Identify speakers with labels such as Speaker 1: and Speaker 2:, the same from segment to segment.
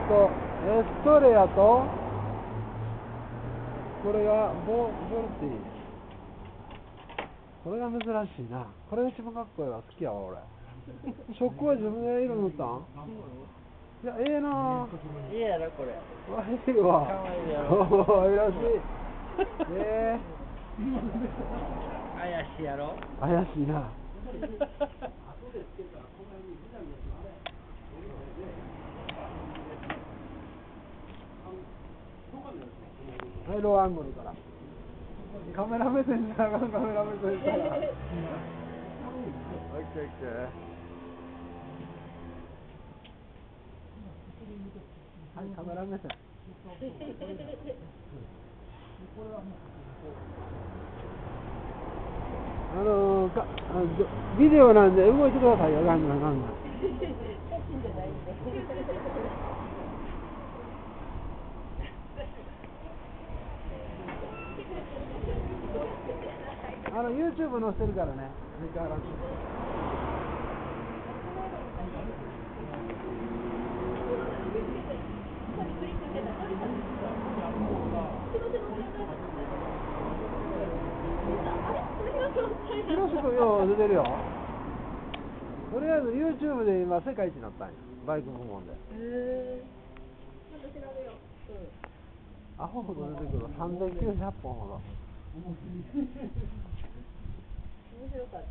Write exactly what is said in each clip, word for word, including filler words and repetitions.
Speaker 1: と、エストレアと、これがボボルティ。これが珍しいな。これが一番かっこいいわ。好きやわ、俺。ショックは自分で色塗ったん？いや、ええなぁ。
Speaker 2: いいやろ、これ。
Speaker 1: わいいわ。
Speaker 2: かわいいやろ。
Speaker 1: おー、いらしい。ええ
Speaker 2: ー。怪しいやろ。
Speaker 1: 怪しいな。はい、ローアングルから。カメラ目線したら、カメラ目線したら。オッケーオッケー。はい、カメラ目線。あのー、かあのビデオなんで動いてくださいよ、ガンガンガンガン。あの YouTube 載せるからね、相変わらず。広くよう出てるよ。とりあえず YouTube で今世界一になったんや、バイク部門で。へえ。また調べよう。うん。アホほど出てくる。さんぜんきゅうひゃくぽんほど。面白かった。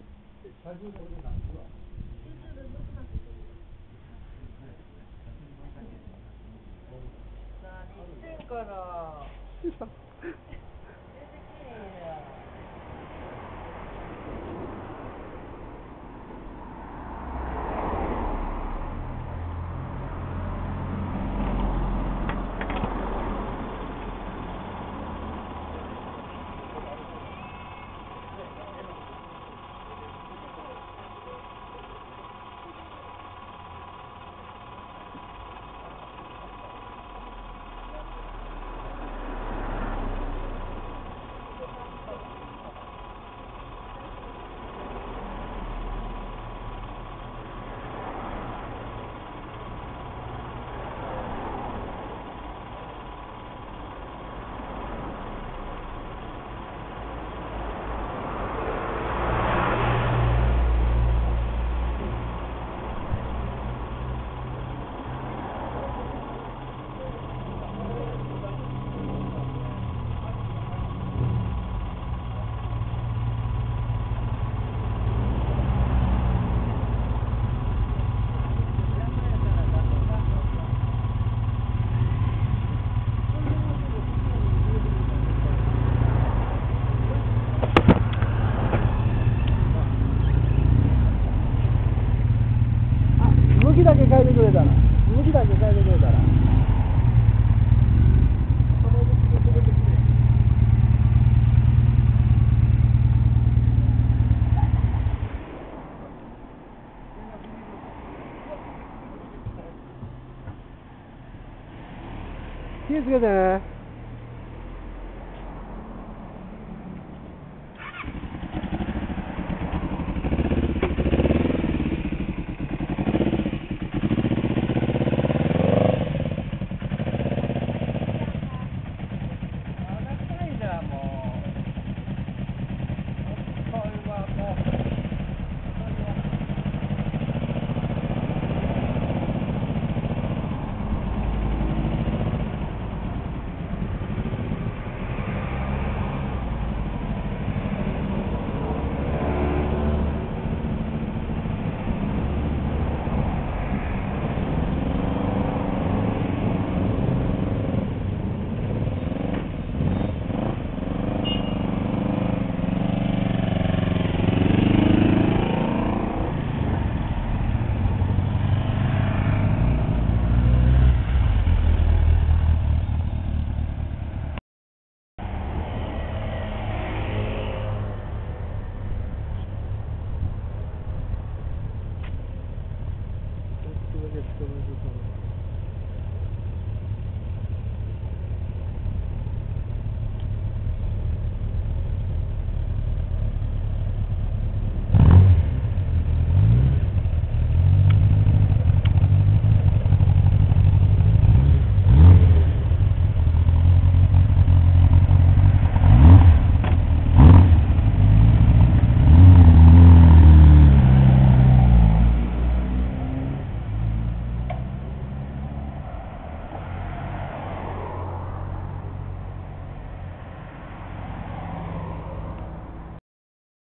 Speaker 2: 何してんかな。出てけへんやん。
Speaker 1: 向きだけ変えてくれたら、向きだけ変えてくれたら。気をつけてね。